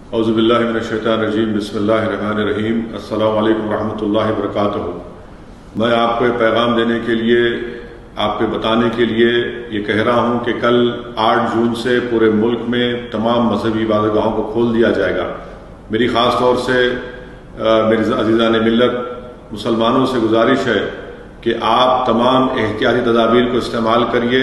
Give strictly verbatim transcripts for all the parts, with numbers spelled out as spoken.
اعوذ باللہ من الشیطان الرجیم بسم اللہ الرحمن الرحیم السلام علیکم ورحمۃ اللہ وبرکاتہ۔ میں آپ کو یہ پیغام دینے کے لیے، آپ کو بتانے کے لیے یہ کہہ رہا ہوں کہ کل آٹھ جون سے پورے ملک میں تمام مذہبی عبادت گاہوں کو کھول دیا جائے گا۔ میری خاص طور سے میرے عزیزان ملت مسلمانوں سے گزارش ہے کہ آپ تمام احتیاطی تدابیر کو استعمال کریے۔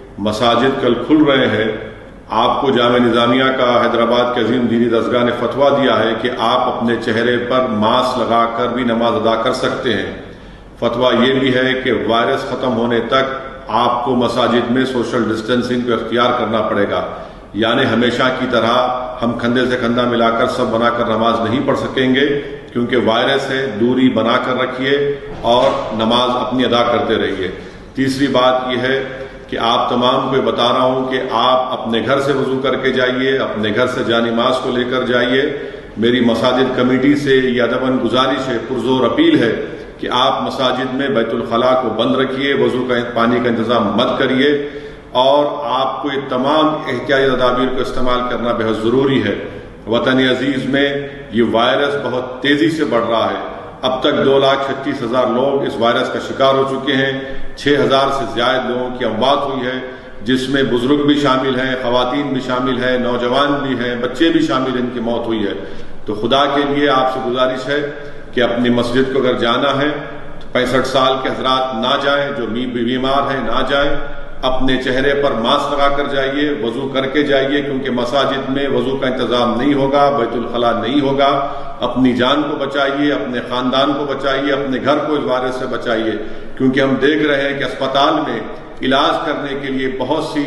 مساجد کل کھل رہے ہیں۔ آپ کو جامعہ نظامیہ کا حیدرآباد کے عظیم دینی درسگاہ نے فتویٰ دیا ہے کہ آپ اپنے چہرے پر ماسک لگا کر بھی نماز ادا کر سکتے ہیں۔ فتویٰ یہ بھی ہے کہ وائرس ختم ہونے تک آپ کو مساجد میں سوشل ڈسٹینسنگ کو اختیار کرنا پڑے گا، یعنی ہمیشہ کی طرح ہم کندھے سے کندھا ملا کر سب بنا کر نماز نہیں پڑھ سکیں گے، کیونکہ وائرس ہے۔ دوری بنا کر رکھیے اور نماز اپنی ادا کرتے رہیے۔ تیسری بات یہ ہے کہ آپ تمام کو یہ بتا رہا ہوں کہ آپ اپنے گھر سے وضو کر کے جائیے، اپنے گھر سے جانی ماز کو لے کر جائیے۔ میری مساجد کمیٹی سے یہ ادباً گزارش ہے، پرزور اپیل ہے کہ آپ مساجد میں بیت الخلاء کو بند رکھیے، وضو کا پانی کا انتظام مت کریے، اور آپ کو یہ تمام احتیاطی تدابیر کو استعمال کرنا بہت ضروری ہے۔ وطن عزیز میں یہ وائرس بہت تیزی سے بڑھ رہا ہے۔ اب تک دو لاکھ چھتیس ہزار لوگ اس وائرس کا شکار ہو چکے ہیں۔ چھ ہزار سے زیادہ لوگوں کی اموات ہوئی ہے، جس میں بزرگ بھی شامل ہیں، خواتین بھی شامل ہیں، نوجوان بھی ہیں، بچے بھی شامل ہیں، ان کی موت ہوئی ہے۔ تو خدا کے لیے آپ سے گزارش ہے کہ اپنی مسجد کو اگر جانا ہے تو پینسٹھ سال کے حضرات نہ جائیں، جو بیمار ہیں نہ جائیں، اپنے چہرے پر ماسک لگا کر جائیے، وضو کر کے جائیے، کیونکہ مساجد میں وضو کا انتظام نہیں ہوگا، بیت الخلاء نہیں ہوگا۔ اپنی جان کو بچائیے، اپنے خاندان کو بچائیے، اپنے گھر کو اس وائرس سے بچائیے، کیونکہ ہم دیکھ رہے ہیں کہ اسپتال میں علاج کرنے کے لیے بہت سی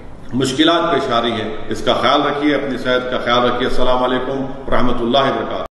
مشکلات پیش آ رہی ہیں۔ اس کا خیال رکھیے، اپنی صحت کا خیال رکھیے۔ السلام علیکم ورحمۃ اللہ وبرکاتہ۔